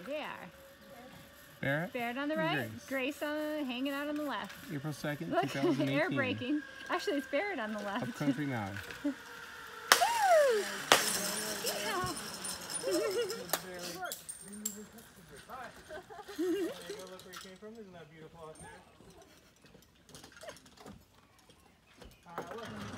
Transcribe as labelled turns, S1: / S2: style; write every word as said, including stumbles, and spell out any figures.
S1: they are.
S2: Barrett?
S1: Barrett on the right,
S2: Grace,
S1: Grace on, hanging out on the left.
S2: April second,
S1: Look,
S2: two thousand eighteen.
S1: air braking. Actually, it's Barrett on the left.
S2: Upcountry Mound.
S1: Woo! Yeah.
S3: Look where you came from. Isn't that beautiful out there? All right, look.